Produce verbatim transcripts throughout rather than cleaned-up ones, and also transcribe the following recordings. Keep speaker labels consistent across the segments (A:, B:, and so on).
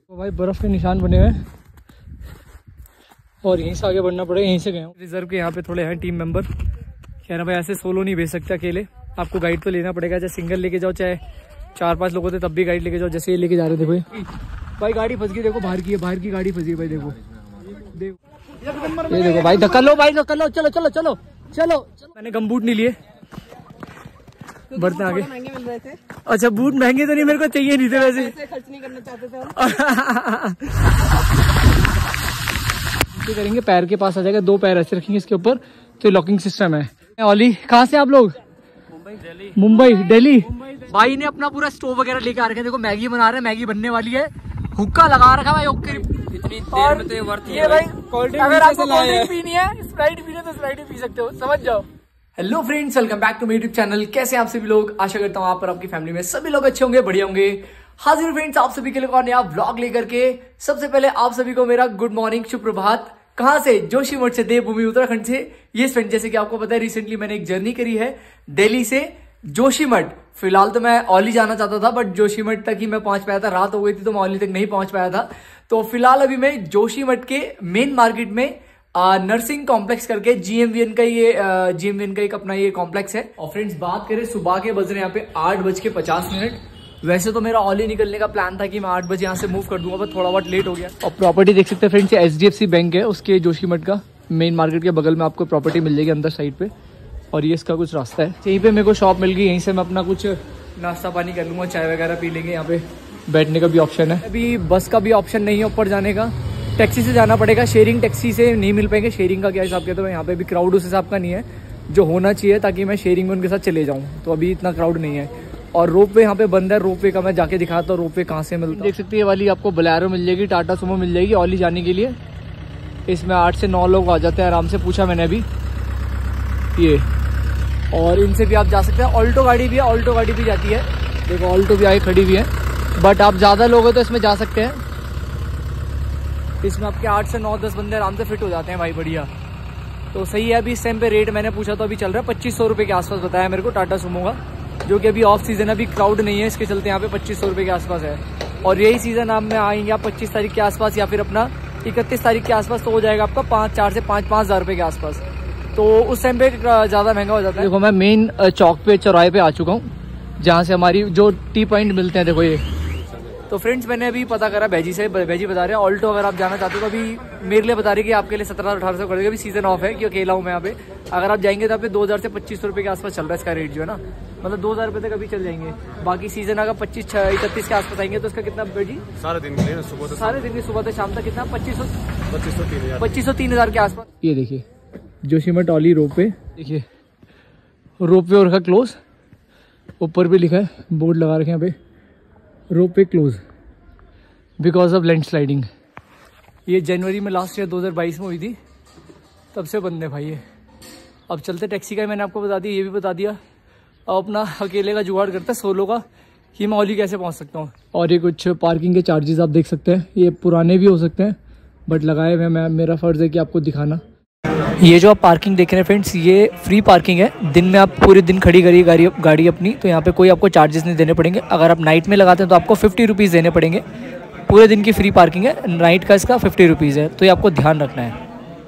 A: तो भाई बर्फ के निशान बने हुए हैं और यहीं से आगे बढ़ना पड़ेगा। यहीं से गए हूँ रिजर्व के, यहाँ पे थोड़े हैं टीम मेंबर। कह रहे भाई ऐसे सोलो नहीं भेज सकते अकेले, आपको गाइड तो लेना पड़ेगा। चाहे सिंगल लेके जाओ, चाहे चार पांच लोग होते तब भी गाइड लेके जाओ। जैसे ये लेके जा रहे थे देखो भाई, गाड़ी फंस गई। देखो बाहर की है, बाहर की गाड़ी फंसी है भाई। देखो देखो ये देखो भाई, धक्का लो भाई, धक्का लो। चलो चलो चलो चलो। मैंने गमबूट नहीं लिए, बढ़ते आगे।
B: महंगे मिल रहे थे।
A: अच्छा बूट महंगे तो नहीं, मेरे को चाहिए नहीं थे वैसे,
B: पैसे खर्च नहीं करना चाहते थे हम।
A: करेंगे पैर के पास आ जाएगा, दो पैर ऐसे रखेंगे इसके ऊपर, तो लॉकिंग सिस्टम है। ओली कहाँ से आप लोग? मुंबई दिल्ली। भाई ने अपना पूरा स्टोव वगैरह लेके आ रखे हैं। देखो मैगी बना रहे हैं, मैगी बनने वाली है। हुक्का लगा रखा भाई, ओके।
C: इतनी देर में तो ये वर्थ
A: ये भाई अगर आपको कोल्ड ड्रिंक पीनी है, स्प्राइट पीनी है तो स्प्राइट भी पी सकते हो, समझ जाओ। Hello friends, welcome back to my YouTube channel. कैसे हैं आप सभी लोग? आशा करता हूँ आप और आपकी फैमिली में सभी लोग अच्छे होंगे, बढ़िया होंगे। हाजिर फ्रेंड्स आप सभी के लिए नया व्लॉग लेकर के। सबसे पहले आप सभी को मेरा गुड मॉर्निंग, सुप्रभात। कहाँ से? जोशीमठ से, देवभूमि उत्तराखंड से। ये फ्रेंड जैसे कि आपको पता है, रिसेंटली मैंने एक जर्नी करी है दिल्ली से जोशीमठ। फिलहाल तो मैं औली जाना चाहता था, बट जोशीमठ तक ही मैं पहुंच पाया था। रात हो गई थी तो मैं औली तक नहीं पहुंच पाया था। तो फिलहाल अभी मैं जोशीमठ के मेन मार्केट में नर्सिंग कॉम्प्लेक्स करके जीएमवीएन का ये जीएमवीएन का एक अपना ये कॉम्प्लेक्स है। और फ्रेंड्स बात करें सुबह के, बज रहे यहाँ पे आठ बज के पचास मिनट। वैसे तो मेरा औली निकलने का प्लान था कि मैं आठ बजे यहाँ से मूव कर दूंगा, बट थोड़ा बहुत लेट हो गया। और प्रॉपर्टी देख सकते हैं friends, H D F C bank है उसके जोशीमठ का मेन मार्केट के बगल में आपको प्रॉपर्टी मिल जाएगी अंदर साइड पे। और ये इसका कुछ रास्ता है। यहीं पे मेरे को शॉप मिल गई, यहीं से मैं अपना कुछ नाश्ता पानी कर लूंगा, चाय वगैरह पी लेंगे। यहाँ पे बैठने का भी ऑप्शन है। अभी बस का भी ऑप्शन नहीं है ऊपर जाने का, टैक्सी से जाना पड़ेगा। शेयरिंग टैक्सी से नहीं मिल पाएंगे। शेयरिंग का क्या हिसाब कहते हैं, यहाँ पे भी क्राउड उस हिसाब का नहीं है जो होना चाहिए, ताकि मैं शेयरिंग में उनके साथ चले जाऊँ। तो अभी इतना क्राउड नहीं है। और रोप वे यहाँ पे बंद है। रोप वे का मैं जाके दिखाता हूँ रोप वे कहाँ से मिलता है। देख सकते हैं ये वाली आपको बोलेरो मिल जाएगी, टाटा सुमो मिल जाएगी औली जाने के लिए। इसमें आठ से नौ लोग आ जाते हैं आराम से, पूछा मैंने अभी ये। और इनसे भी आप जा सकते हैं। ऑल्टो गाड़ी भी है, ऑल्टो गाड़ी भी जाती है। देखो ऑल्टो भी आई खड़ी हुई है, बट आप ज़्यादा लोग हो तो इसमें जा सकते हैं। इसमें आपके आठ से नौ दस बंदे आराम से फिट हो जाते हैं भाई, बढ़िया। तो सही है। अभी इस टाइम पे रेट मैंने पूछा तो अभी चल रहा है पच्चीस सौ रुपये के आसपास बताया मेरे को टाटा सुमो का, जो कि अभी ऑफ सीजन है, अभी क्राउड नहीं है, इसके चलते यहाँ पे पच्चीस सौ रुपये के आसपास है। और यही सीजन आप में आएंगे आप पच्चीस तारीख के आसपास, या फिर अपना इकतीस तारीख के आसपास, तो हो जाएगा आपका पाँच चार से पाँच पाँच हज़ार रुपये के आसपास। तो उस टाइम पे ज़्यादा महंगा हो जाता है। देखो मैं मेन चौक पे, चौराहे पे आ चुका हूँ, जहाँ से हमारी जो टी पॉइंट मिलते हैं। देखो ये। तो फ्रेंड्स मैंने अभी पता करा बैजी से, बैजी बता रहे हैं ऑल्टो अगर आप जाना चाहते हो तो अभी मेरे लिए बता रही है कि आपके लिए सत्रह अठारह सौ कर देगा। अभी सीजन ऑफ है, क्योंकि अकेला हूँ मैं यहाँ पे। अगर आप जाएंगे तो आप दो हज़ार से पच्चीस सौ रुपये के आसपास चल रहा है इसका रेट, जो है ना, मतलब दो हज़ार रुपये तक अभी चल जाएंगे। बाकी सीजन अगर पच्चीस इकतीस के आसपास आएंगे तो इसका कितना बैजी? सारे दिन के सुबह सारे दिन की सुबह से शाम तक कितना? पच्चीस सौ पच्चीस सौ तीन हज़ार पच्चीस सौ तीन हज़ार के आसपास। ये देखिए जोशीमठ औली रोप वे, देखिए रोप वे और का क्लोज। ऊपर भी लिखा है, बोर्ड लगा रखे हैं यहाँ पे, ropeway close because of land sliding. ये जनवरी में लास्ट ईयर दो हज़ार बाईस में हुई थी, तब से बंद है भाई ये। अब चलते टैक्सी का मैंने आपको बता दिया, ये भी बता दिया। अब अपना अकेले का जुगाड़ करता है, सोलो का, कि मैं औली कैसे पहुंच सकता हूँ। और ये कुछ पार्किंग के चार्जेस आप देख सकते हैं, ये पुराने भी हो सकते हैं बट लगाए हुए मैं, मेरा फ़र्ज़ है कि आपको दिखाना। ये जो आप पार्किंग देख रहे हैं फ्रेंड्स, ये फ्री पार्किंग है। दिन में आप पूरे दिन खड़ी करिए गाड़ी गाड़ी अपनी, तो यहाँ पे कोई आपको चार्जेस नहीं देने पड़ेंगे। अगर आप नाइट में लगाते हैं तो आपको फिफ्टी रुपीज़ देने पड़ेंगे। पूरे दिन की फ्री पार्किंग है, नाइट का इसका फिफ्टी रुपीज़ है, तो ये आपको ध्यान रखना है।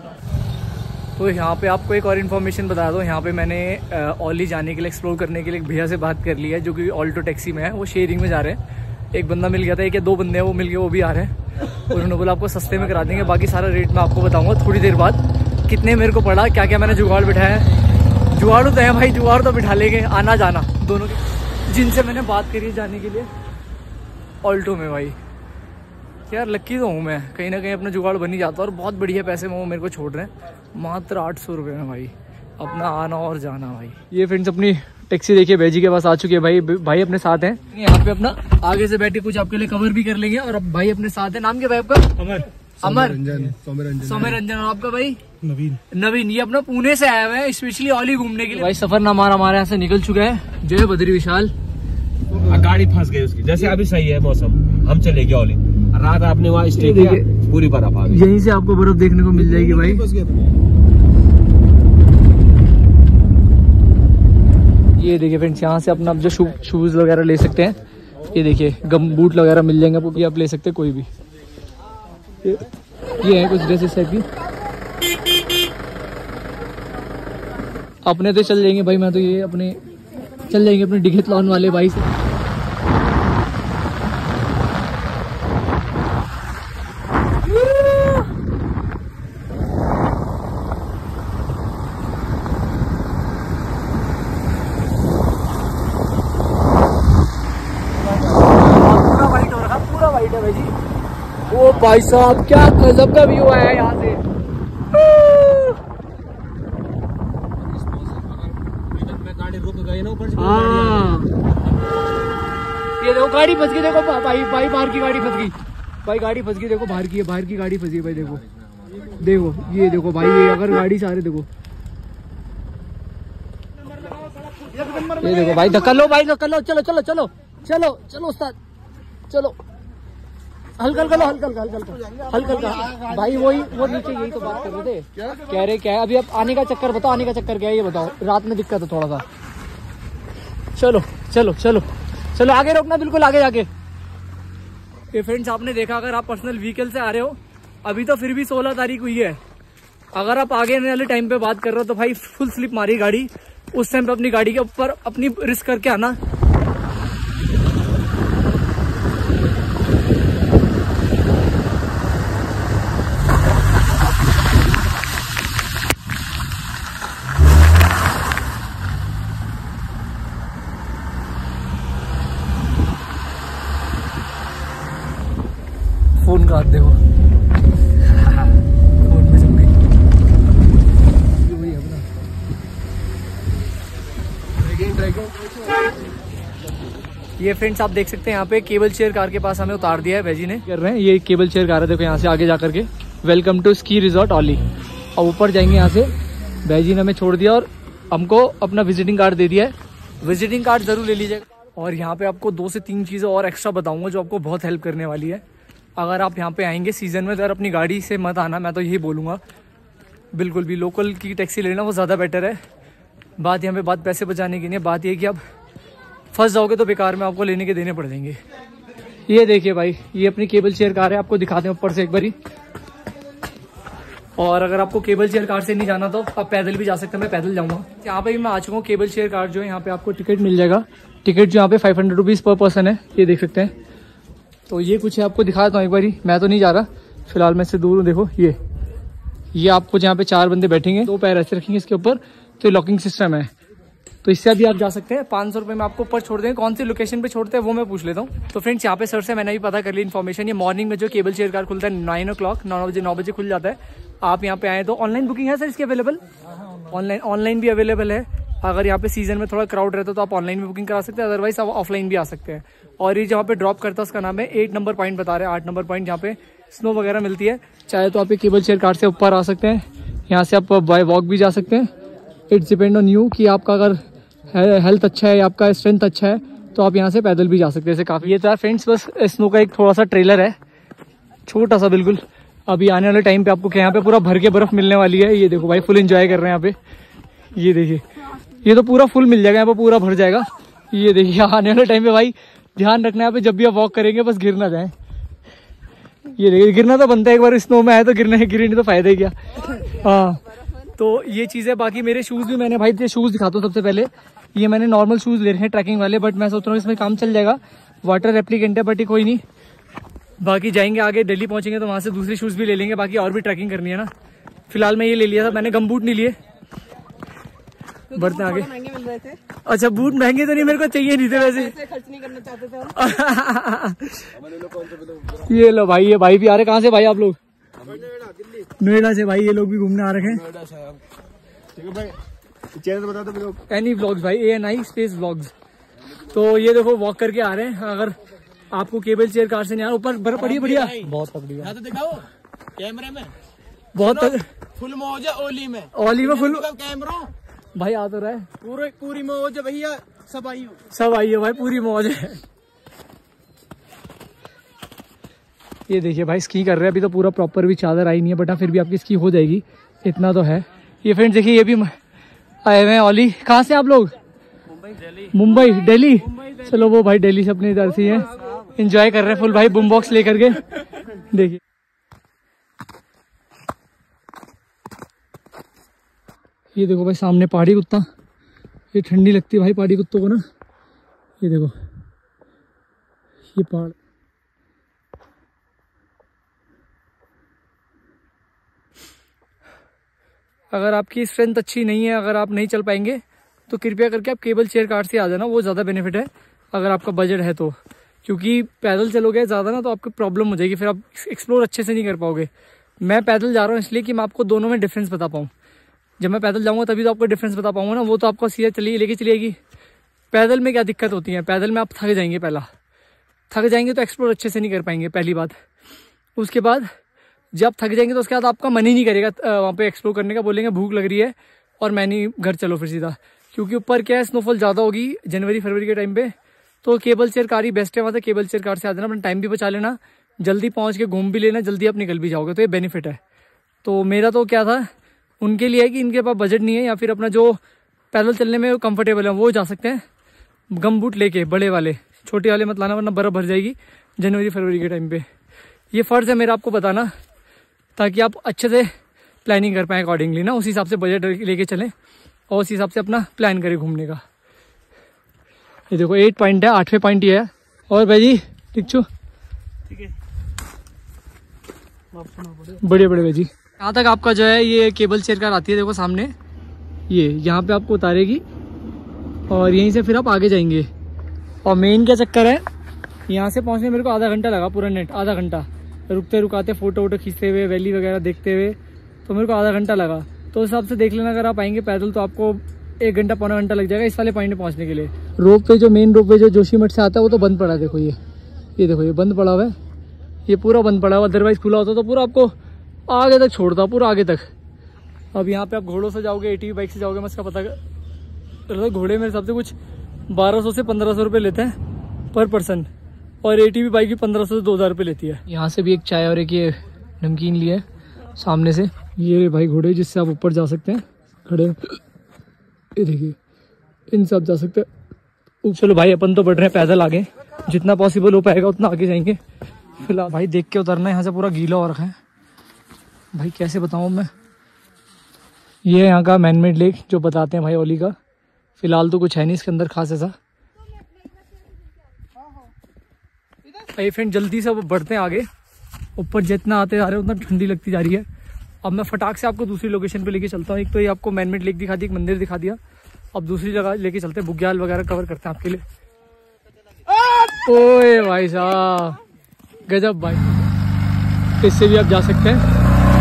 A: तो यहाँ पे आपको एक और इन्फॉर्मेशन बता दो, यहाँ पे मैंने औली जाने के लिए, एक्सप्लोर करने के लिए एक भैया से बात कर ली है, जो कि ऑल्टो टैक्सी में है। वो शेयरिंग में जा रहे हैं। एक बंदा मिल गया था, एक या दो बंदे हैं वो मिल गए, वो भी आ रहे हैं। उन्होंने बोला आपको सस्ते में करा देंगे। बाकी सारा रेट मैं आपको बताऊँगा थोड़ी देर बाद, कितने मेरे को पड़ा, क्या क्या मैंने जुगाड़ बिठाया है। जुगाड़ तो है भाई, जुगाड़ तो बिठा लेंगे, आना जाना दोनों के। जिनसे मैंने बात करी है जाने के लिए ऑल्टो में, भाई यार लक्की तो हूँ मैं, कहीं ना कहीं अपना जुगाड़ बन ही जाता है। और बहुत बढ़िया पैसे में वो मेरे को छोड़ रहे हैं, मात्र आठ सौ रुपये में भाई, अपना आना और जाना भाई। ये फ्रेंड्स अपनी टैक्सी देखिए, बैजी के पास आ चुकी है भाई। भाई अपने साथ हैं यहाँ पे, अपना आगे से बैठे कुछ आपके लिए कवर भी कर लेंगे। और अब भाई अपने साथ है, नाम क्या भाई आपका? अमर। अमर सौम्य रंजन। और आपका भाई? नवीन। नवीन। ये अपना पुणे से आया हुआ है स्पेशली औली घूमने के लिए। भाई सफरनामा हमारे यहाँ से निकल चुका है। जय बद्री विशाल।
C: गाड़ी फंस गई उसकी, जैसे अभी सही है मौसम, हम चले गए औली। रात आपने वहाँ स्टे किया, पूरी बर्फ आ गई।
A: यहीं से आपको बर्फ देखने को मिल जाएगी भाई। ये देखिए फ्रेंड्स, यहाँ से अपना जो शू, शूज वगैरह ले सकते हैं। ये देखिए गम बूट वगैरह मिल जाएंगे आपको, ये आप ले सकते हैं कोई भी। ये, ये है कुछ ड्रेसेस टाइप की। अपने तो चल जाएंगे भाई, मैं तो ये अपने चल जाएंगे अपने डिकैथलॉन वाले भाई से। पूरा वाइट हो रखा, पूरा वाइट है भाई जी। ओ भाई साहब क्या गजब का व्यू आया यहाँ से। हाँ ये देखो गाड़ी फंस गई, देखो भाई भाई बाहर की गाड़ी फंस गई भाई, गाड़ी फंस गई देखो, बाहर की है, बाहर की गाड़ी फंसी भाई। देखो देखो ये देखो भाई, ये अगर गाड़ी से आ रही देखो, ये देखो भाई धक्का लो भाई, धक्का लो। चलो चलो चलो चलो चलो उस्ताद चलो, हल्का हल्का लो, हल्का हल्का हल्का हल्का हल्का भाई। वही वो नीचे यही तो बात कर रहे थे, कह रहे क्या है अभी। अब आने का चक्कर बताओ, आने का चक्कर क्या है ये बताओ। रात में दिक्कत है थोड़ा सा। चलो चलो चलो चलो आगे रोकना, बिल्कुल आगे जाके। ये फ्रेंड्स आपने देखा, अगर आप पर्सनल व्हीकल से आ रहे हो, अभी तो फिर भी सोलह तारीख हुई है, अगर आप आगे आने वाले टाइम पे बात कर रहे हो तो भाई फुल स्लिप मारी गाड़ी। उस टाइम पे अपनी गाड़ी के ऊपर अपनी रिस्क करके आना। फोन का हाथ देखो, फोन में चल गई वही अपना। ये फ्रेंड्स आप देख सकते हैं यहाँ पे केबल चेयर कार के पास हमें उतार दिया है भैजी ने। कर रहे हैं ये केबल चेयर कार है, देखो यहाँ से आगे जा करके welcome to ski resort Auli. और ऊपर जाएंगे यहाँ से, भैजी ने हमें छोड़ दिया और हमको अपना विजिटिंग कार्ड दे दिया है। विजिटिंग कार्ड जरूर ले लीजिएगा। और यहाँ पे आपको दो से तीन चीज़ें और एक्स्ट्रा बताऊंगा जो आपको बहुत हेल्प करने वाली है। अगर आप यहाँ पे आएंगे सीजन में, तो अगर अपनी गाड़ी से मत आना, मैं तो यही बोलूँगा। बिल्कुल भी लोकल की टैक्सी लेना वो ज़्यादा बेटर है। बात यहाँ पे बात पैसे बचाने की नहीं है, बात ये कि आप फंस जाओगे तो बेकार में आपको लेने के देने पड़ जाएंगे। ये देखिए भाई, ये अपनी केबल चेयर कार है, आपको दिखाते हैं ऊपर से एक बारी। और अगर आपको केबल चेयर कार से नहीं जाना तो आप पैदल भी जा सकते हैं, मैं पैदल जाऊँगा। यहाँ पे मैं आ चुका हूँ। केबल चेयर कार जो है, यहाँ पे आपको टिकट मिल जाएगा। टिकट जो यहाँ पे five hundred rupees per person है, ये देख सकते हैं। तो ये कुछ है, आपको दिखा देता हूँ एक बारी। मैं तो नहीं जा रहा फिलहाल, मैं इससे दूर हूँ। देखो ये ये आपको जहाँ पे चार बंदे बैठेंगे, दो पैर ऐसे रखेंगे इसके ऊपर, तो लॉकिंग सिस्टम है, तो इससे अभी आप जा सकते हैं। पाँच सौ रुपये में आपको ऊपर छोड़ देंगे। कौन सी लोकेशन पे छोड़ते हैं वो मैं पूछ लेता हूँ। तो फ्रेंड्स यहाँ पे सर से मैंने भी पता कर ली इन्फॉर्मेशन। ये मॉर्निंग में जो केबल चेयर कार खुलता है नाइन ओ क्लॉक नौ बजे नौ बजे खुल जाता है। आप यहाँ पे आए तो ऑनलाइन बुकिंग है सर इसकी अवेलेबल? ऑनलाइन ऑनलाइन भी अवेलेबल है। अगर यहाँ पे सीजन में थोड़ा क्राउड रहता है तो आप ऑनलाइन भी बुकिंग करा सकते हैं, अदरवाइज आप ऑफलाइन भी आ सकते हैं। और ये जहाँ पे ड्रॉप करता है उसका नाम है एट नंबर पॉइंट बता रहे हैं, आठ नंबर पॉइंट, जहाँ पे स्नो वगैरह मिलती है। चाहे तो आप ये केबल चेयर कार से ऊपर आ सकते हैं, यहाँ से आप बाय वॉक भी जा सकते हैं। इट्स डिपेंड ऑन यू कि आपका अगर हेल्थ अच्छा है, आपका स्ट्रेंथ अच्छा है, तो आप यहाँ से पैदल भी जा सकते हैं। ऐसे काफ़ी ये तो फ्रेंड्स बस स्नो का एक थोड़ा सा ट्रेलर है, छोटा सा बिल्कुल। अभी आने वाले टाइम पे आपको क्या यहाँ पे पूरा भर के बर्फ मिलने वाली है। ये देखो भाई फुल एंजॉय कर रहे हैं यहाँ पे। ये देखिए ये तो पूरा फुल मिल जाएगा, यहाँ पे पूरा भर जाएगा। ये देखिए आने वाले टाइम पे भाई ध्यान रखना है यहाँ पे, जब भी आप वॉक करेंगे बस गिर ना जाए। ये देखिए गिरना तो बनता है, एक बार स्नो में आए तो गिरने गिरे नहीं तो फायदा ही क्या। हाँ तो ये चीज़ें। बाकी मेरे शूज़ भी मैंने भाई शूज़ दिखाता हूँ सबसे पहले। ये मैंने नॉर्मल शूज़ ले रहे हैं ट्रैकिंग वाले, बट मैं सोच रहा हूँ इसमें काम चल जाएगा। वाटर रेप्लिकेंट है बट कोई नहीं। बाकी जाएंगे आगे दिल्ली पहुँचेंगे तो वहाँ से दूसरे शूज़ भी ले लेंगे। बाकी और भी ट्रैकिंग करनी है ना। फिलहाल मैं ये ले लिया था मैंने, गम बूट नहीं लिए। बढ़ते आगे।
B: महंगे मिल रहे थे।
A: अच्छा बूट महंगे तो नहीं, मेरे को चाहिए नहीं थे वैसे।
B: पैसे खर्च नहीं करना चाहते थे।
A: ये लो भाई, ये भाई भी आ रहे। कहाँ से भाई आप लोग? नोएडा से भाई, ये लोग भी घूमने आ रखे हैं। एनी व्लॉग्स भाई, A N I space vlogs. तो ये देखो वॉक करके आ रहे हैं। अगर आपको केबल चेयर कार से नहीं आ, ऊपर बर्फ पड़ी है बढ़िया, बहुत तगड़ी है।
B: तो दिखाओ कैमरे में,
A: बहुत
B: फुल मौज है ओली में।
A: ओली में फुल
B: कैमरा
A: भाई आ तो रहा है,
B: पूरे पूरी मौज है भैया। सब आई हो,
A: सब आई है भाई, पूरी मौज है। ये देखिए भाई स्की कर रहे हैं। अभी तो पूरा प्रॉपर भी चादर आई नहीं है, बट फिर भी आपकी स्की हो जाएगी, इतना तो है। ये फ्रेंड्स देखिए ये भी आए हुए हैं ओली। कहाँ से आप लोग? मुंबई दिल्ली। चलो वो भाई दिल्ली से अपने इधर से हैं, एंजॉय कर रहे हैं फुल भाई, बूम बॉक्स लेकर के। देखिए ये देखो भाई सामने पहाड़ी कुत्ता, ये ठंडी लगती है भाई पहाड़ी कुत्तों को ना। ये देखो ये पहाड़, अगर आपकी स्ट्रेंथ अच्छी नहीं है, अगर आप नहीं चल पाएंगे तो कृपया करके आप केबल चेयर कार से आ जाना, वो ज़्यादा बेनिफिट है अगर आपका बजट है तो। क्योंकि पैदल चलोगे ज़्यादा ना तो आपको प्रॉब्लम हो जाएगी, फिर आप एक्सप्लोर अच्छे से नहीं कर पाओगे। मैं पैदल जा रहा हूँ इसलिए कि मैं आपको दोनों में डिफरेंस बता पाऊँ। जब मैं पैदल जाऊँगा तभी तो आपको डिफरेंस बता पाऊँगा ना, वो तो आपको सीधा चलिए लेके चलिएगी। पैदल में क्या दिक्कत होती है, पैदल में आप थक जाएंगे, पहला थक जाएंगे तो एक्सप्लोर अच्छे से नहीं कर पाएंगे पहली बात। उसके बाद जब आप थक जाएंगे तो उसके बाद आपका मन ही नहीं करेगा वहाँ पे एक्सप्लोर करने का, बोलेंगे भूख लग रही है और मैं नहीं, घर चलो फिर सीधा। क्योंकि ऊपर क्या है, स्नोफॉल ज़्यादा होगी जनवरी फरवरी के टाइम पे, तो केबल चेयर कार ही बेस्ट है। वहाँ से केबल चेयर कार से आ जाना, अपना टाइम भी बचा लेना, जल्दी पहुँच के घूम भी लेना, जल्दी आप निकल भी जाओगे, तो ये बेनिफिट है। तो मेरा तो क्या था, उनके लिए है कि इनके पास बजट नहीं है या फिर अपना जो पैदल चलने में कंफर्टेबल है वो जा सकते हैं गम बूट लेके, बड़े वाले, छोटे वाले मत लाना वरना बर्फ़ भर जाएगी जनवरी फरवरी के टाइम पे। ये फ़र्ज़ है मेरा आपको बताना, ताकि आप अच्छे से प्लानिंग कर पाएँ अकॉर्डिंगली ना, उस हिसाब से बजट लेके चलें और उस हिसाब से अपना प्लान करें घूमने का। ये देखो एट पॉइंट है, आठवें पॉइंट ये है। और भाई जी ठीक छो,
B: ठीक है,
A: बड़े बड़े भाई जी। यहाँ तक आपका जो है ये केबल चेयर कार आती है, देखो सामने ये, यहाँ पे आपको उतारेगी और यहीं से फिर आप आगे जाएंगे। और मेन क्या चक्कर है, यहाँ से पहुँचने मेरे को आधा घंटा लगा, पूरा नेट आधा घंटा, रुकते रुकाते फ़ोटो वोटो खींचते हुए, वैली वगैरह देखते हुए, तो मेरे को आधा घंटा लगा। तो उस हिसाब से देख लेना, अगर आप आएंगे पैदल तो आपको एक घंटा पौना घंटा लग जाएगा इस वाले पॉइंट में पहुँचने के लिए। रोप वे, जो मेन रोप वे जो जोशीमठ से आता है वो तो बंद पड़ा है, देखो ये ये देखो ये बंद पड़ा हुआ है, ये पूरा बंद पड़ा हुआ, अदरवाइज खुला होता तो पूरा आपको आगे तक छोड़ता, पूरा आगे तक। अब यहाँ पे आप घोड़ों से जाओगे, एटीवी बाइक से जाओगे, मैं इसका पता कर, घोड़े मेरे हिसाब से कुछ बारह सौ से पंद्रह सौ रुपये लेते हैं पर पर्सन, और एटीवी बाइक भी पंद्रह सौ से दो हज़ार रुपये लेती है। यहाँ से भी एक चाय और एक ये नमकीन लिया है सामने से। ये भाई घोड़े जिससे आप ऊपर जा सकते हैं, खड़े ये देखिए, इनसे आप जा सकते हैं। चलो भाई अपन तो बढ़ रहे हैं पैदल आगे, जितना पॉसिबल हो पाएगा उतना आगे जाएंगे। फिलहाल भाई देख के उतरना है, यहाँ से पूरा गीला हो रखा है भाई, कैसे बताऊँ मैं। ये यहाँ का मैनमेड लेक जो बताते हैं भाई ओली का, फिलहाल तो कुछ है नहीं इसके अंदर खास ऐसा। भाई फ्रेंड जल्दी से अब बढ़ते हैं आगे, ऊपर जितना आते जा रहे हैं उतना ठंडी लगती जा रही है। अब मैं फटाक से आपको दूसरी लोकेशन पे लेके चलता हूँ। एक तो ये आपको मैनमेड लेक दिखा दी, एक मंदिर दिखा दिया, अब दूसरी जगह लेके चलते हैं, बुग्याल वगैरह कवर करते हैं आपके लिए। ओए भाई साहब गजब भाई, इससे भी आप जा सकते हैं।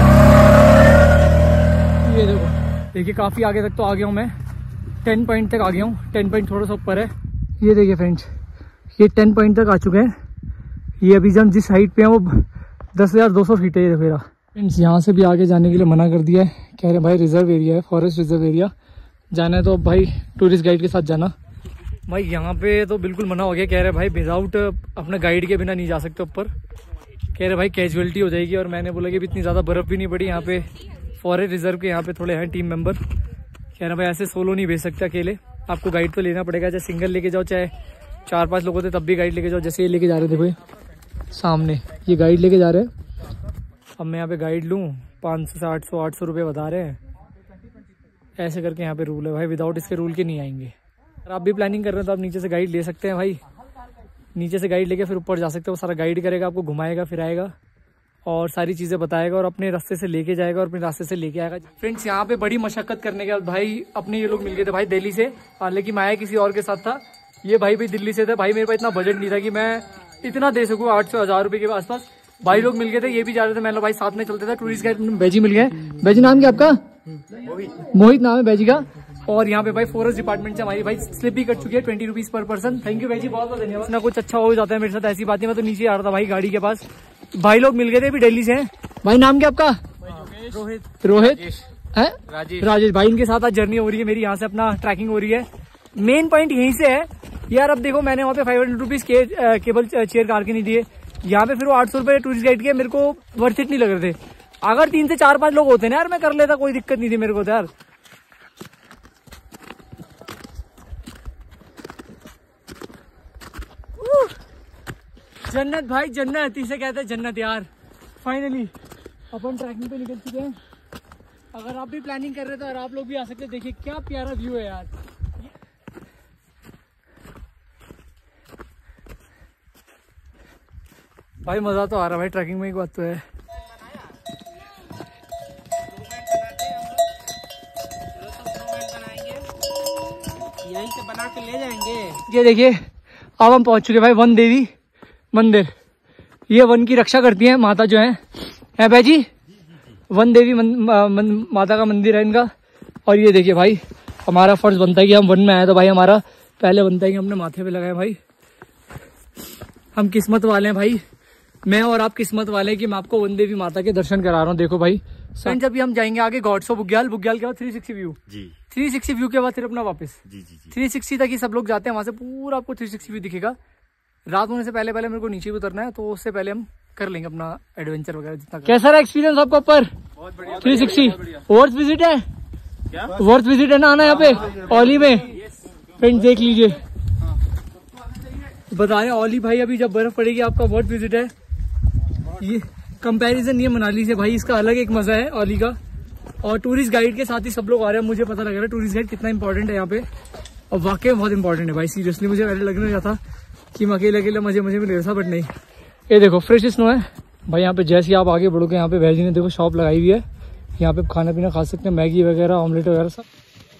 A: ये देखो, देखिए काफ़ी आगे तक तो आ गया हूँ मैं, टेन पॉइंट तक आ गया हूँ, टेन पॉइंट थोड़ा सा ऊपर है। ये देखिए फ्रेंड्स, ये टेन पॉइंट तक आ चुके हैं। ये अभी हम जिस हाइट पे हैं वो दस हज़ार दो सौ फीट है। ये देखो फ्रेंड्स, यहाँ से भी आगे जाने के लिए मना कर दिया है, कह रहे हैं भाई रिजर्व एरिया है, फॉरेस्ट रिजर्व एरिया जाना है तो भाई टूरिस्ट गाइड के साथ जाना। भाई यहाँ पे तो बिल्कुल मना हो गया, कह रहे भाई विदाउट अपने गाइड के बिना नहीं जा सकते ऊपर, कह रहे भाई कैजुअलिटी हो जाएगी। और मैंने बोला कि इतनी ज़्यादा बर्फ़ भी नहीं पड़ी यहाँ पे, फॉरेस्ट रिजर्व के यहाँ पे थोड़े हैं टीम मेंबर, कह रहे भाई ऐसे सोलो नहीं भेज सकते अकेले, आपको गाइड तो लेना पड़ेगा, चाहे सिंगल लेके जाओ चाहे चार पांच लोग होते तब भी गाइड लेके जाओ। जैसे ये लेके जा रहे थे, देखो ये सामने ये गाइड लेके जा रहे हैं। अब मैं यहाँ पे गाइड लूँ पाँच सौ से आठ सौ आठ सौ रुपये बता रहे हैं, ऐसे करके यहाँ पे रूल है भाई, विदाउट इसके रूल के नहीं आएंगे। अगर आप भी प्लानिंग कर रहे हैं तो आप नीचे से गाइड ले सकते हैं भाई, नीचे से गाइड लेके फिर ऊपर जा सकते हैं, वो सारा गाइड करेगा, आपको घुमाएगा फिराएगा और सारी चीज़ें बताएगा और अपने रास्ते से लेके जाएगा और अपने रास्ते से लेके आएगा। फ्रेंड्स यहाँ पे बड़ी मशक्कत करने के बाद भाई अपने ये लोग मिल गए थे भाई दिल्ली से, लेकिन मैं आया किसी और के साथ था, ये भाई भी दिल्ली से थे। भाई मेरे पास इतना बजट नहीं था कि मैं इतना दे सकूँ, आठ सौ हज़ार रुपये के आसपास भाई लोग मिल गए थे, ये भी जा रहे थे, मैं भाई साथ में चलते थे। टूरिस्ट गाइड बैजी मिल गए। बैजी नाम क्या आपका? मोहित नाम है बैजी का। और यहाँ पे भाई फॉरेस्ट डिपार्टमेंट से हमारी भाई स्लिप भी कट चुकी है, twenty rupees per person. Thank you भाई जी, बहुत बहुत धन्यवाद। ना कुछ अच्छा हो जाता है मेरे साथ, ऐसी बात नहीं, मैं तो नीचे आ रहा था भाई गाड़ी के पास, भाई लोग मिल गए थे, भी दिल्ली से हैं। भाई नाम क्या आपका? रोहित। रोहित है? राजेश। राजेश भाई, इनके साथ आज जर्नी हो रही है मेरी, यहाँ से अपना ट्रैकिंग हो रही है। मेन पॉइंट यहीं से है यार। अब देखो मैंने वहाँ पे फाइव हंड्रेड रुपीज के केबल चेयर कार के नहीं दिए, यहाँ पे फिर वो आठ सौ रुपए टूरिस्ट गाइड के, मेरे को वर्थ इट नहीं लग रहे थे। अगर तीन से चार पांच लोग होते ना यार मैं कर लेता, कोई दिक्कत नहीं थी मेरे को तो यार। जन्नत भाई जन्नत, इसे कहते हैं जन्नत यार। फाइनली अपन ट्रैकिंग पे निकल चुके हैं। अगर आप भी प्लानिंग कर रहे थे और आप लोग भी आ सकते, देखिए क्या प्यारा व्यू है यार। भाई मजा तो आ रहा है भाई, ट्रैकिंग में एक बात तो है।
B: यहीं से बना के ले जाएंगे।
A: ये देखिए अब हम पहुंच चुके भाई वन देवी मंदिर। ये वन की रक्षा करती हैं माता जो है, है भाई जी। वन देवी मन, मन, माता का मंदिर है इनका। और ये देखिए भाई हमारा फर्ज बनता है कि हम वन में आए तो भाई हमारा पहले बनता है कि हमने माथे पे लगाए। भाई हम किस्मत वाले हैं भाई, मैं और आप किस्मत वाले हैं कि मैं आपको वन देवी माता के दर्शन करा रहा हूँ। देखो भाई फ्रेंड्स अभी हम जाएंगे आगे गॉड्स ऑफ बुग्याल। बुग्याल के बाद थ्री सिक्सटी व्यू जी, थ्री सिक्सटी व्यू के बाद फिर अपना वापस जी जी जी थ्री सिक्सटी तक ही सब लोग जाते हैं, वहां से पूरा आपको थ्री सिक्सटी व्यू दिखेगा। रात होने से पहले पहले मेरे को नीचे भी उतरना है, तो उससे पहले हम कर लेंगे अपना एडवेंचर वगैरह जितना। कैसा रहा एक्सपीरियंस आपका ऊपर? बहुत बढ़िया। थ्री सिक्सटी वर्थ विजिट है, वर्थ विजिट है ना आना यहाँ पे औली में। फ्रेंड्स देख लीजिए बता रहे औली भाई अभी जब बर्फ पड़ेगी आपका वर्थ विजिट है। ये कंपैरिजन ये मनाली से भाई, इसका अलग एक मजा है औली का। और टूरिस्ट गाइड के साथ ही सब लोग आ रहे हैं, मुझे पता लग रहा है टूरिस्ट गाइड कितना इंपॉर्टेंट है यहाँ पे। और वाकई में बहुत इंपॉर्टेंट है भाई, सीरियसली मुझे पहले लगने लगा था कि मैं अकेले अकेले मजे मजे में ले रहा था, बट नहीं। ये देखो फ्रेश स्नो है भाई यहाँ पे। जैसे ही आप आगे बढ़ोगे यहाँ पे भैजी ने देखो शॉप लगाई हुई है, यहाँ पे खाना पीना खा सकते हैं, मैगी वगैरह ऑमलेट वगैरह सब।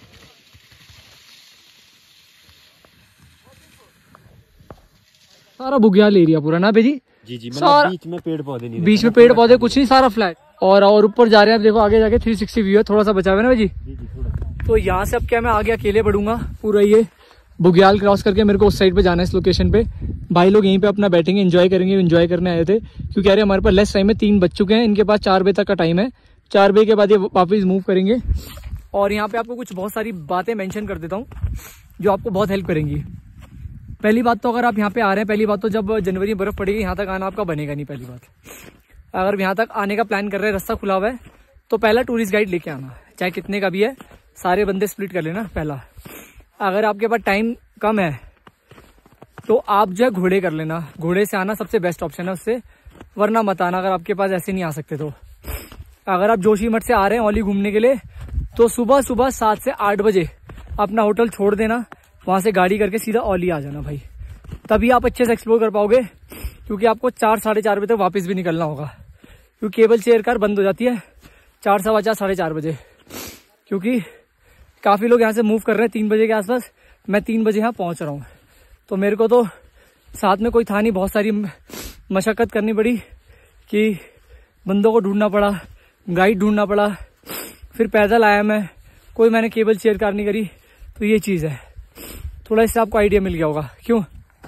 A: सारा बुग्याल एरिया पूरा ना भाई
C: जी जी, मतलब बीच में पेड़ पौधे नहीं,
A: बीच में पेड़ पौधे कुछ नहीं, सारा फ्लैट। और और ऊपर जा रहे हैं देखो आगे जाके थ्री सिक्सटी व्यू है, थोड़ा सा बचा हुआ है ना भाई जी। तो यहाँ से अब क्या मैं आगे अकेले बढ़ूंगा पूरा ये बुग्याल क्रॉस करके, मेरे को उस साइड पे जाना है इस लोकेशन पे। भाई लोग यहीं पे अपना बैठेंगे, एंजॉय करेंगे, एंजॉय करने आए थे क्योंकि कह रहे हमारे पास लेस टाइम है, तीन बज चुके हैं, इनके पास चार बजे तक का टाइम है। चार बजे के बाद ये वापस मूव करेंगे। और यहाँ पे आपको कुछ बहुत सारी बातें मेंशन कर देता हूँ जो आपको बहुत हेल्प करेंगी। पहली बात तो अगर आप यहाँ पे आ रहे हैं, पहली बात तो जब जनवरी में बर्फ पड़ेगी यहाँ तक आना आपका बनेगा नहीं। पहली बात अगर यहाँ तक आने का प्लान कर रहे हैं, रास्ता खुला हुआ है, तो पहला टूरिस्ट गाइड लेके आना, चाहे कितने का भी है, सारे बंदे स्प्लिट कर लेना पहला। अगर आपके पास टाइम कम है तो आप जो है घोड़े कर लेना, घोड़े से आना सबसे बेस्ट ऑप्शन है उससे, वरना मत आना अगर आपके पास ऐसे नहीं आ सकते। तो अगर आप जोशीमठ से आ रहे हैं औली घूमने के लिए, तो सुबह सुबह सात से आठ बजे अपना होटल छोड़ देना, वहां से गाड़ी करके सीधा औली आ जाना भाई, तभी आप अच्छे से एक्सप्लोर कर पाओगे। क्योंकि आपको चार साढ़े चार बजे तक वापस भी निकलना होगा, क्योंकि केबल चेयर कार बंद हो जाती है चार सवा चार साढ़े चार बजे। क्योंकि काफ़ी लोग यहाँ से मूव कर रहे हैं तीन बजे के आसपास, मैं तीन बजे यहाँ पहुँच रहा हूँ। तो मेरे को तो साथ में कोई था नहीं, बहुत सारी मशक्क़त करनी पड़ी कि बंदों को ढूंढना पड़ा, गाइड ढूंढना पड़ा, फिर पैदल आया मैं, कोई मैंने केबल चेयर कार नहीं करी। तो ये चीज़ है, थोड़ा इससे आपको आइडिया मिल गया होगा क्यों।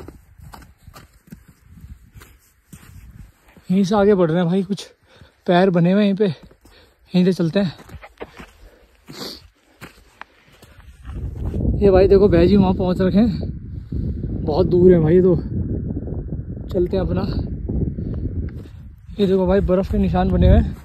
A: यहीं से आगे बढ़ रहे हैं भाई, कुछ पैर बने हुए यहीं पे, यहीं से चलते हैं। ये भाई देखो भैजी वहाँ पहुँच रखे हैं, बहुत दूर है भाई, तो चलते हैं अपना। ये देखो भाई बर्फ़ के निशान बने हुए हैं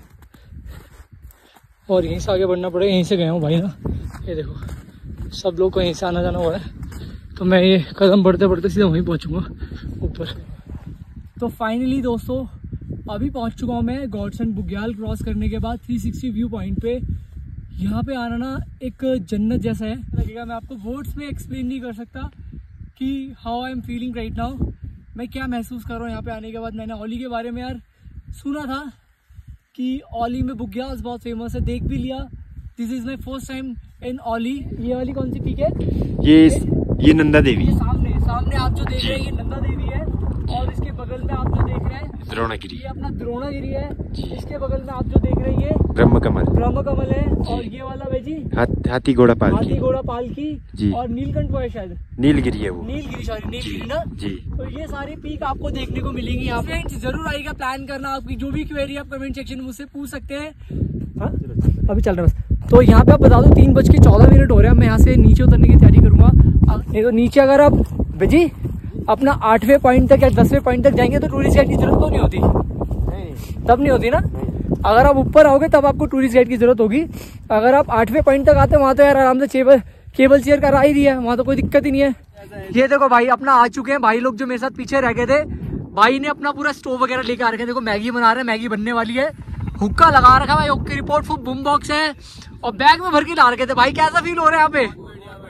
A: और यहीं से आगे बढ़ना पड़ेगा। यहीं से गया हूँ भाई ना, ये देखो सब लोग को यहीं से आना जाना हुआ है, तो मैं ये कदम बढ़ते बढ़ते सीधा वहीं पहुँचूँगा ऊपर। तो फाइनली दोस्तों अभी पहुँच चुका हूँ मैं गॉडसन बुग्याल क्रॉस करने के बाद थ्री सिक्सटी व्यू पॉइंट पे। यहाँ पे आना ना एक जन्नत जैसा है, लगेगा मैं आपको वर्ड्स में एक्सप्लेन नहीं कर सकता कि how I am feeling right now, मैं क्या महसूस कर रहा हूँ यहाँ पे आने के बाद। मैंने औली के बारे में यार सुना था कि औली में बुग्याल बहुत फेमस है, देख भी लिया। This is my first time in Auli. ये वाली कौन सी पीक है?
C: ये ये नंदा देवी।
A: ये सामने सामने आप जो देख रहे हैं ये नंदा देवी है, और इसके बगल में आप जो देख रहे हैं
C: द्रोणागिरी,
A: ये अपना द्रोणागिरी है। इसके बगल में आप जो देख रहे हैं ये
C: ब्रह्म कमल,
A: ब्रह्म कमल है। और ये वाला भाई
C: हाथ, हाथी घोड़ा पालकी,
A: हाथी घोड़ा पालकी
C: जी।
A: और नीलकंठ है शायद,
C: नीलगिरी है वो,
A: नीलगिरी सॉरी नीलगिरी ना
C: जी।
A: तो ये सारी पीक आपको देखने को मिलेंगी यहाँ पे। जरूर आएगा, प्लान करना, आपकी जो भी क्वेरी आप कमेंट सेक्शन में मुझसे पूछ सकते हैं। हा? अभी चल रहा है बस। तो यहाँ पे आप बता दो तीन बज के चौदह मिनट हो रहे हैं, मैं यहाँ से नीचे उतरने की तैयारी करूंगा। नहीं तो नीचे अगर आप जी अपना आठवें पॉइंट तक या दसवें पॉइंट तक जाएंगे तो टूरिस्ट गाइड की जरूरत तो नहीं होती, तब नहीं होती ना। अगर आप ऊपर आओगे तब आपको टूरिस्ट गाइड की जरूरत होगी। अगर आप आठवें पॉइंट तक आते हैं वहाँ तो यार आराम से केबल केबल चेयर करा ही दी है, वहाँ तो कोई दिक्कत ही नहीं है। ये देखो भाई अपना आ चुके हैं भाई लोग जो मेरे साथ पीछे रह गए थे। भाई ने अपना पूरा स्टोव वगैरह लेके आ रखे हैं, देखो मैगी बना रहे हैं, मैगी बनने वाली है। हुक्का लगा रखा भाई, okay report full boom box है और बैग में भर के ला रखे थे भाई। कैसा फील हो रहा है यहाँ पे?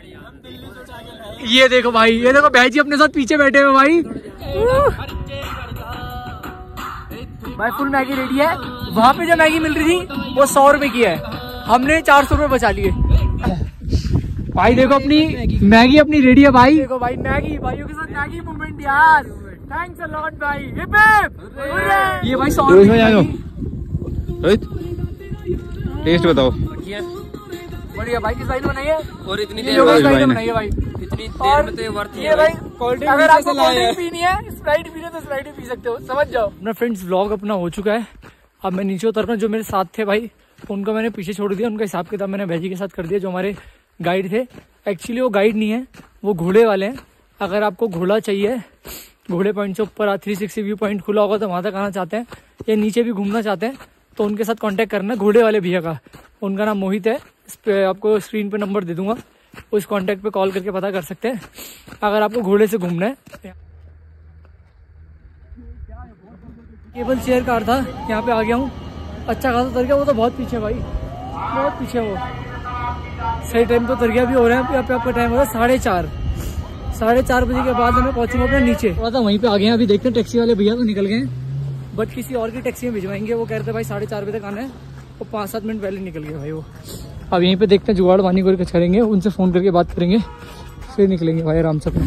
A: ये देखो भाई, ये देखो भाई जी अपने साथ पीछे बैठे हुए भाई। भाई फुल मैगी रेडी है। वहां पे जो मैगी मिल रही थी वो सौ रुपए की है, हमने चार सौ रुपए बचा लिए भाई। देखो अपनी मैगी अपनी रेडी है भाई। देखो भाई मैगी, भाइयों के साथ मैगी मूवमेंट यार। थैंक्स अ लॉट भाई। Hip hip. ये भाई सौ
C: रोहित टेस्ट बताओ।
A: बढ़िया भाई, किस भाई ने बनाई है?
B: और इतनी
A: देर में बनाई है भाई,
B: इतनी देर में तो ये वर्थ
A: है भाई। अगर आपको कोल्ड ड्रिंक पीनी है, स्प्राइट पीनी है तो स्प्राइट भी पी सकते हो, समझ जाओ। अपना फ्रेंड्स व्लॉग अपना हो चुका है। अब मैं नीचे उतरना, जो मेरे साथ थे भाई उनको मैंने पीछे छोड़ दिया। उनका हिसाब किताब मैंने भैजी के साथ कर दिया, जो हमारे गाइड थे। एक्चुअली वो गाइड नहीं है, वो घोड़े वाले हैं। अगर आपको घोड़ा चाहिए, घोड़े पॉइंट से ऊपर थ्री सिक्सटी व्यू पॉइंट खुला होगा तो वहां तक आना चाहते हैं या नीचे भी घूमना चाहते हैं तो उनके साथ कांटेक्ट करना। घोड़े वाले भैया का, उनका नाम मोहित है। इस पे आपको स्क्रीन पे नंबर दे दूंगा, उस कांटेक्ट पे कॉल करके पता कर सकते हैं अगर आपको घोड़े से घूमना है। केबल चेयर कार था, यहाँ पे आ गया हूँ। अच्छा खासा उतर गया, वो तो बहुत पीछे भाई, बहुत पीछे। वो सही टाइम पे उतर गया। भी हो रहा है यहाँ पे आपका टाइम हो रहा है साढ़े चार साढ़े चार बजे के बाद हमें पहुंचूंगा अपने नीचे। थोड़ा सा वहीं पे आ गए हैं। अभी देखते हैं, टैक्सी वाले भैया तो निकल गए हैं, बट किसी और की टैक्सी में भिजवाएंगे। वो कह रहे थे भाई साढ़े चार बजे तक आना है, वो पाँच सात मिनट पहले निकल गए भाई वो। अब यहीं पे देखते हैं, जुगाड़ पानी को कुछ करेंगे, उनसे फ़ोन करके बात करेंगे, फिर निकलेंगे भाई आराम से।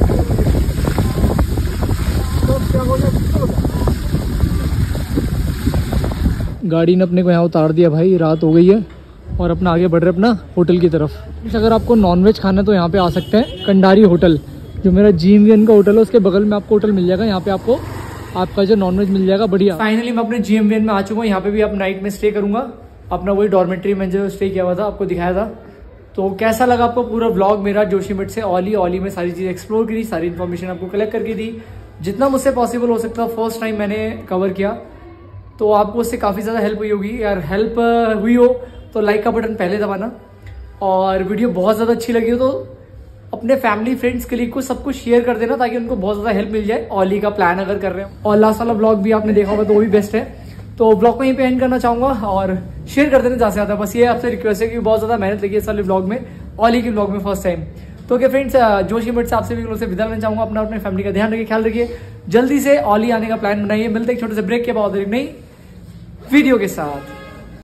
A: गाड़ी ने अपने को यहाँ उतार दिया भाई, रात हो गई है और अपना आगे बढ़ रहे अपना होटल की तरफ। अगर आपको नॉनवेज खाना है तो यहाँ पे आ सकते हैं, कंडारी होटल, जो मेरा जी एम का होटल है उसके बगल में आपको होटल मिल जाएगा। यहाँ पे आपको आपका जो नॉनवेज मिल जाएगा बढ़िया। फाइनली मैं अपने जी एम में आ चुका हूँ। यहाँ पे भी आप नाइट में स्टे करूंगा, अपना वही डॉर्मेट्री में जो स्टे किया हुआ था आपको दिखाया था। तो कैसा लगा आपको पूरा व्लॉग मेरा जोशीमठ से ओली? ओली में सारी चीज़ एक्सप्लोर करी, सारी इन्फॉर्मेशन आपको कलेक्ट करके दी, जितना मुझसे पॉसिबल हो सकता। फर्स्ट टाइम मैंने कवर किया तो आपको उससे काफ़ी ज़्यादा हेल्प हुई होगी यार। हेल्प हुई हो तो लाइक का बटन पहले दबाना, और वीडियो बहुत ज़्यादा अच्छी लगी हो तो अपने फैमिली फ्रेंड्स के लिए को सब कुछ शेयर कर देना, ताकि उनको बहुत ज़्यादा हेल्प मिल जाए ओली का प्लान अगर कर रहे हो। और लास्ट वाला ब्लॉग भी आपने देखा होगा तो वो भी बेस्ट है। तो ब्लॉग को यहीं पे एंड करना चाहूँगा और शेयर कर देना ज़्यादा से ज़्यादा। बस ये आपसे रिक्वेस्ट है कि बहुत ज़्यादा मेहनत लगी है इस वाले ब्लॉग में, ओली के ब्लॉग में फर्स्ट टाइम। तो ओके फ्रेंड्स, जोशीमठ से आपसे भी लोग से विदा लेना चाहूँगा। अपना अपने फैमिली का ध्यान रखिए, ख्याल रखिए। जल्दी से ओली आने का प्लान बनाइए। मिलते एक छोटे से ब्रेक के बाद एक नई वीडियो के साथ।